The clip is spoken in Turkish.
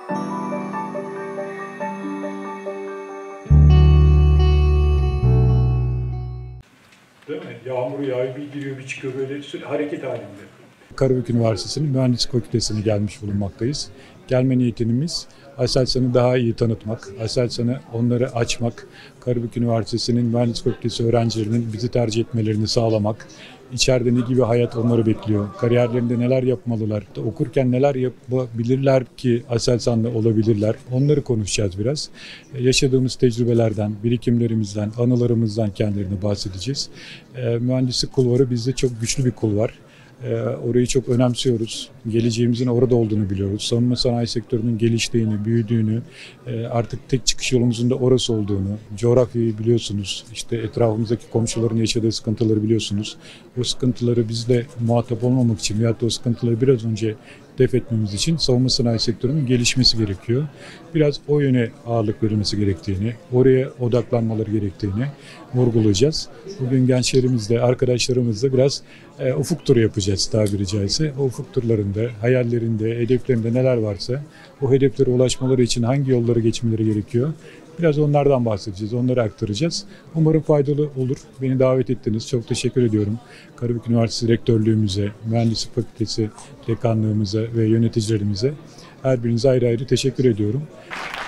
Değil mi? Yağmur yağıyor, bir giriyor, bir çıkıyor, böyle sürekli hareket halinde. Karabük Üniversitesi'nin Mühendislik Fakültesi'ne gelmiş bulunmaktayız. Gelme niyetimiz Aselsan'ı daha iyi tanıtmak, Aselsan'ı onları açmak, Karabük Üniversitesi'nin Mühendislik Fakültesi öğrencilerinin bizi tercih etmelerini sağlamak, içeride ne gibi hayat onları bekliyor, kariyerlerinde neler yapmalılar, okurken neler yapabilirler ki Aselsan'da olabilirler, onları konuşacağız biraz. Yaşadığımız tecrübelerden, birikimlerimizden, anılarımızdan kendilerine bahsedeceğiz. Mühendislik kulvarı bizde çok güçlü bir kulvar. Orayı çok önemsiyoruz. Geleceğimizin orada olduğunu biliyoruz. Savunma sanayi sektörünün geliştiğini, büyüdüğünü, artık tek çıkış yolumuzun da orası olduğunu, coğrafyayı biliyorsunuz, işte etrafımızdaki komşuların yaşadığı sıkıntıları biliyorsunuz. O sıkıntıları bizle muhatap olmamak için veyahut da o sıkıntıları biraz önce def etmemiz için savunma sanayi sektörünün gelişmesi gerekiyor. Biraz o yöne ağırlık verilmesi gerektiğini, oraya odaklanmaları gerektiğini vurgulayacağız. Bugün gençlerimizle, arkadaşlarımızla biraz ufuk turu yapacağız tabiri caizse. O ufuk turlarında, hayallerinde, hedeflerinde neler varsa o hedeflere ulaşmaları için hangi yolları geçmeleri gerekiyor? Biraz onlardan bahsedeceğiz, onları aktaracağız. Umarım faydalı olur. Beni davet ettiniz. Çok teşekkür ediyorum. Karabük Üniversitesi Rektörlüğümüze, Mühendislik Fakültesi Dekanlığımıza ve yöneticilerimize her birinize ayrı ayrı teşekkür ediyorum.